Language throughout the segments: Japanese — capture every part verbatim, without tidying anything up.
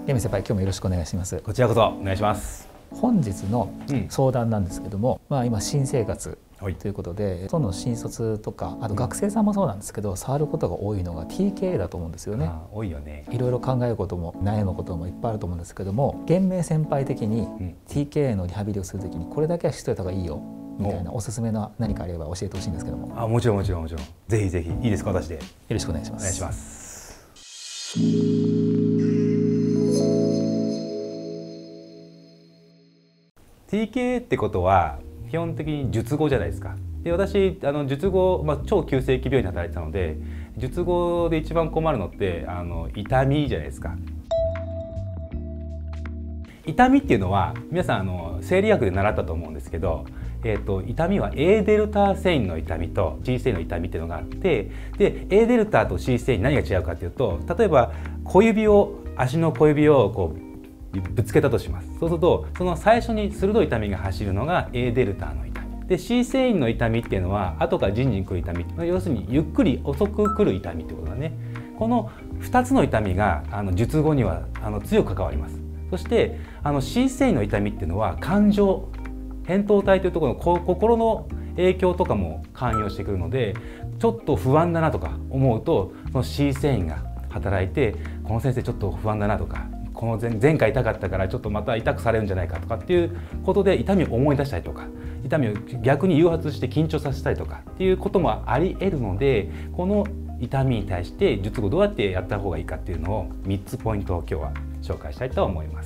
闇先輩、今日もよろしくお願いします。 こちらこそお願いします。 本日の相談なんですけども、うん、まあ今新生活ということで、その新卒とかあと学生さんもそうなんですけど、触ることが多いのが ティーケー だと思うんですよね。 ああ、多いよね。 いろいろ考えることも悩むこともいっぱいあると思うんですけども、厳明先輩的に ティーケー のリハビリをするときにこれだけは知っておいた方がいいよみたいなおすすめの何かあれば教えてほしいんですけども。 あ、もちろんもちろんもちろん。ぜひぜひ、いいですか、私で。よろしくお願いします。 お願いします。ティーケー ってことは基本的に術後じゃないですか。で、私あの術後、まあ、超急性期病院で働いてたので、術後で一番困るのってあの痛みじゃないですか。痛みっていうのは皆さんあの生理学で習ったと思うんですけど、えー、と痛みは A デルタ線維の痛みと C 線維の痛みっていうのがあって、で A デルタと C 線維何が違うかというと、例えば小指を足の小指をこうぶつけたとします。そうするとその最初に鋭い痛みが走るのが A デルタの痛みで、 C 線維の痛みっていうのは後からじんじん来る痛み、要するにゆっくり遅く来る痛みってことだね。このふたつの痛みがあの術後にはあの強く関わります。そしてあの C 線維の痛みっていうのは感情、扁桃体というところの心の影響とかも関与してくるので、ちょっと不安だなとか思うとその C 線維が働いて、この先生ちょっと不安だなとか、この 前, 前回痛かったからちょっとまた痛くされるんじゃないかとかっていうことで痛みを思い出したりとか、痛みを逆に誘発して緊張させたりとかっていうこともあり得るので、この痛みに対して術後どうやってやった方がいいかっていうのをみっつポイントを今日は紹介したいと思います。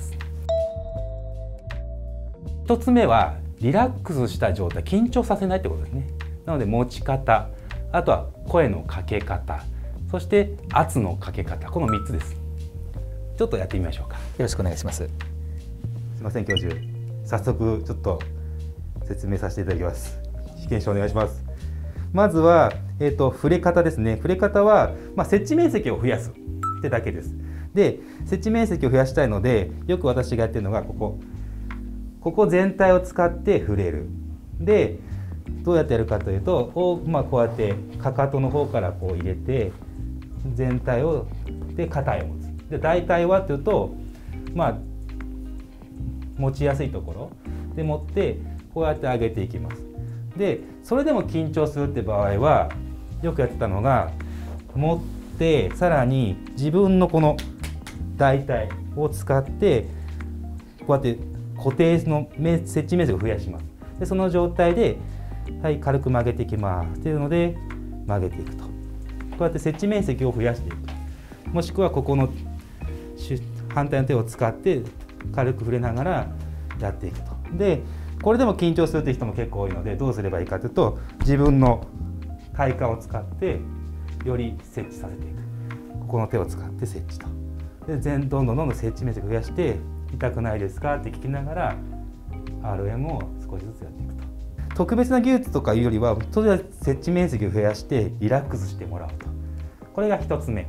ひとつめはリラックスした状態、緊張させないってことですね。なので持ち方、あとは声のかけ方、そして圧のかけ方、このみっつです。ちょっとやってみましょうか。よろしくお願いします。 すみません、教授。早速ちょっと説明させていただきます。被験者お願いします。まずは、えーと、触れ方ですね。触れ方は、まあ、接地面積を増やすってだけです。で、接地面積を増やしたいので、よく私がやってるのがここ。ここ全体を使って触れる。で、どうやってやるかというと、おまあ、こうやってかかとの方からこう入れて、全体をで肩を持つ。で大体はというと、まあ、持ちやすいところで持ってこうやって上げていきます。でそれでも緊張するって場合はよくやってたのが、持ってさらに自分のこの大体を使ってこうやって固定の接地面積を増やします。でその状態で、はい、軽く曲げていきますっていうので曲げていくと、こうやって接地面積を増やしていく。もしくはここの反対の手を使って軽く触れながらやっていくと。でこれでも緊張するという人も結構多いので、どうすればいいかというと、自分の体幹を使ってより接地させていく。ここの手を使って接地と。で全どんどんどんどん接地面積を増やして、痛くないですかって聞きながら アールエム を少しずつやっていくと。特別な技術とかいうよりは、とりあえず接地面積を増やしてリラックスしてもらうと。これがひとつめ。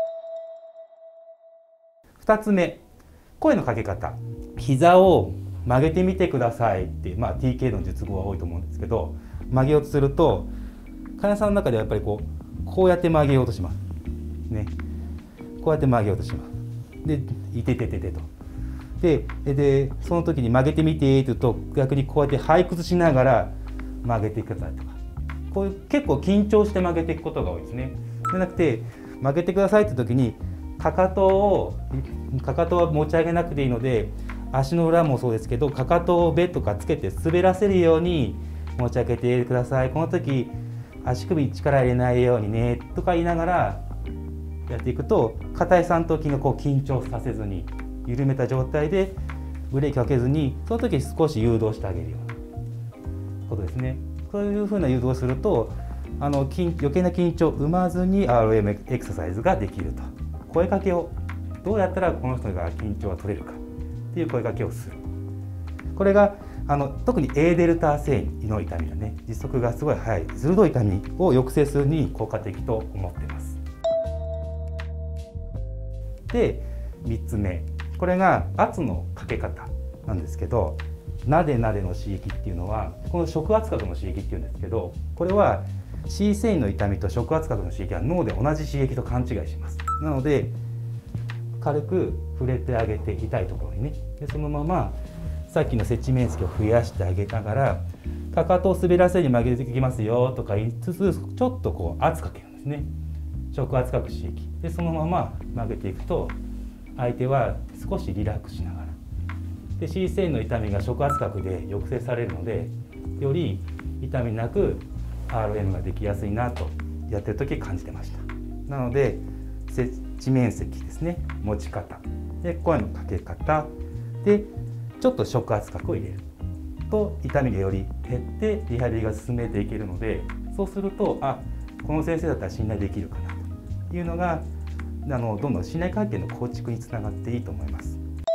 ふたつめ、声のかけ方。膝を曲げてみてくださいって、まあ、ティーケー の術後は多いと思うんですけど、曲げようとすると患者さんの中ではやっぱりこうこうやって曲げようとしますね。こうやって曲げようとします。でいててててと。ででその時に曲げてみてというと、逆にこうやって背屈しながら曲げてくださいとか、こういう結構緊張して曲げていくことが多いですね。じゃなくて、曲げてくださいって時にかかとをかかとは持ち上げなくていいので、足の裏もそうですけど、かかとをベッとかつけて滑らせるように持ち上げてください。この時足首に力入れないようにねとか言いながらやっていくと、硬い三頭筋がこう緊張させずに緩めた状態でブレーキかけずに、その時少し誘導してあげるようなことですね。そういうふうな誘導をすると、あの筋余計な緊張を生まずに アールエム エクササイズができると。声かけをどうやったらこの人が緊張が取れるかっていう声かけをする。これがあの特に A デルタ線維の痛みだね、実速がすごい速い鋭い痛みを抑制するに効果的と思っています。でみっつめ、これが圧のかけ方なんですけど、なでなでの刺激っていうのは、この触圧角の刺激っていうんですけど、これは C 線維の痛みと触圧角の刺激は脳で同じ刺激と勘違いします。なので軽く触れてあげて痛いところにね、でそのままさっきの接地面積を増やしてあげながら、かかとを滑らせに曲げていきますよとか言いつつ、ちょっとこう圧かけるんですね。触圧角刺激でそのまま曲げていくと、相手は少しリラックスしながらで シー 線の痛みが触圧角で抑制されるので、より痛みなく アールエム ができやすいなとやってる時感じてました。なので接地面積ですね、持ち方で声のかけ方でちょっと触圧角を入れると痛みがより減ってリハビリが進めていけるので、そうすると、あ、この先生だったら信頼できるかなというのが、あのどんどん信頼関係の構築につながっていいと思います。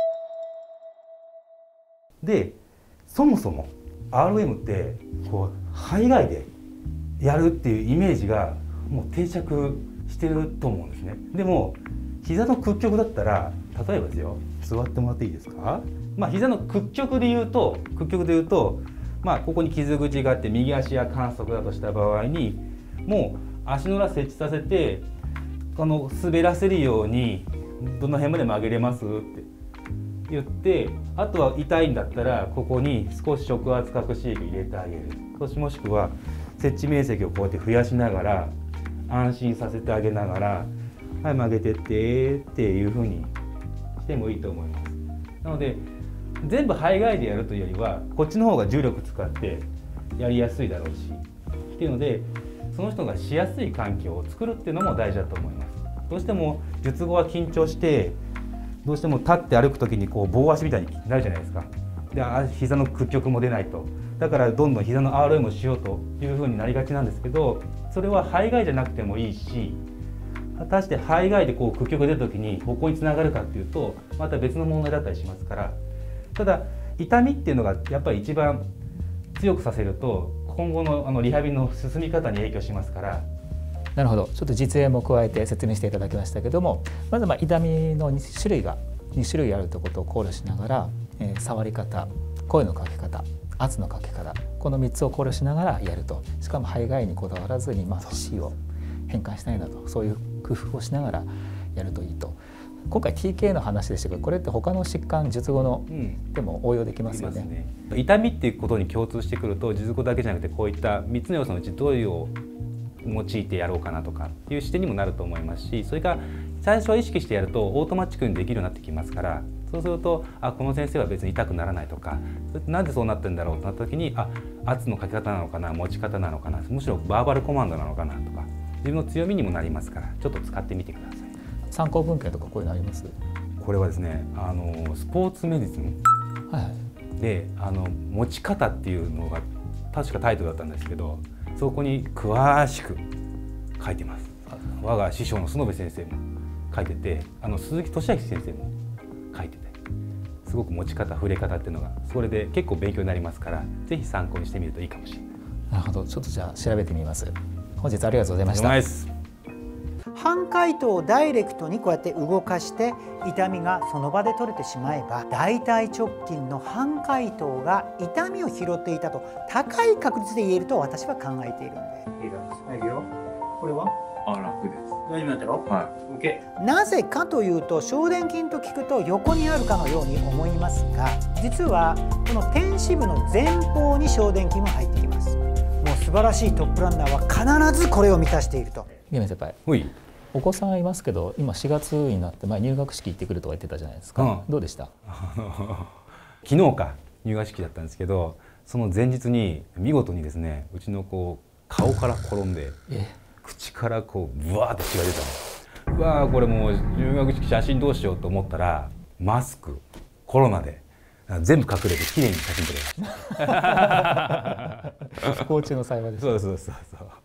でそもそも アールエム ってこう肺外でやるっていうイメージがもう定着してると思うんですね。でも膝の屈曲だったら、例えばですよ、座ってもらっていいですか。まあ膝の屈曲で言うと屈曲で言うと、まあここに傷口があって右足や関節だとした場合に、もう足の裏設置させて、あの滑らせるようにどの辺まで曲げれますって言って、あとは痛いんだったらここに少し触圧角刺激入れてあげる。そしてもしくは接地面積をこうやって増やしながら安心させてあげながら、はい曲げてってっていう風にしてもいいと思います。なので全部肺外でやるというよりは、こっちの方が重力使ってやりやすいだろうしっていうので、その人がしやすい環境を作るっていうのも大事だと思います。どうしても術後は緊張して、どうしても立って歩く時にこう棒足みたいになるじゃないですか。で膝の屈曲も出ないと、だからどんどん膝の アールエム をしようというふうになりがちなんですけど、それは肺外じゃなくてもいいし、果たして肺外でこう屈曲が出た時にここにつながるかっていうとまた別の問題だったりしますから。ただ痛みっていうのがやっぱり一番強くさせると今後のあのリハビリの進み方に影響しますから。 なるほど、ちょっと実演も加えて説明していただきましたけども、まずまあ痛みのに種類がに種類あるということを考慮しながら、えー、触り方、声のかけ方、圧のかけ方、このみっつを考慮しながらやると。しかも肺外にこだわらずに、まあ、C を変換したいなと、そういう工夫をしながらやるといいと。今回 ティーケー の話でしたけど、これって他の疾患術後の、うん、でも応用できますよね。 ね痛みっていうことに共通してくると、術後だけじゃなくてこういったみっつの要素のうちどういうを用いてやろうかなとかっていう視点にもなると思いますし、それから最初は意識してやるとオートマチックにできるようになってきますから、そうするとあこの先生は別に痛くならないとか、なんでそうなってるんだろうとなった時に、あ圧のかけ方なのかな、持ち方なのかな、むしろバーバルコマンドなのかなとか、自分の強みにもなりますから、ちょっと使ってみてください。 参考文献とかこういうのあります？ これはですね、あのスポーツメディスンで、あの持ち方っていうのが確かタイトルだったんですけど、そこに詳しく書いてます。我が師匠の園部先生も書いてて、あの鈴木俊明先生も書いてて、すごく持ち方、触れ方っていうのがそれで結構勉強になりますから、ぜひ参考にしてみるといいかもしれない。 なるほど、ちょっとじゃあ調べてみます。本日ありがとうございました。 半解凍をダイレクトにこうやって動かして痛みがその場で取れてしまえば、大腿直筋の半解凍が痛みを拾っていたと高い確率で言えると私は考えているんで。いいよ。これはあ、楽です。 大丈夫だったろ？ はい。 OK。なぜかというと、小殿筋と聞くと横にあるかのように思いますが、実はこの天使部の前方に小殿筋も入ってきます。もう素晴らしいトップランナーは必ずこれを満たしていると。 池面先輩。 はい。 お子さんいますけど、今しがつになって前入学式行ってくるとか言ってたじゃないですか、うん、どうでした？ 昨日か入学式だったんですけど、その前日に見事にですね、うちの子顔から転んで口からこうブワーって血が出たの。うわー、これもう入学式写真どうしようと思ったら、マスクコロナで全部隠れてきれいに写真撮れました。 不幸中の幸いです。 そうそうそうそう。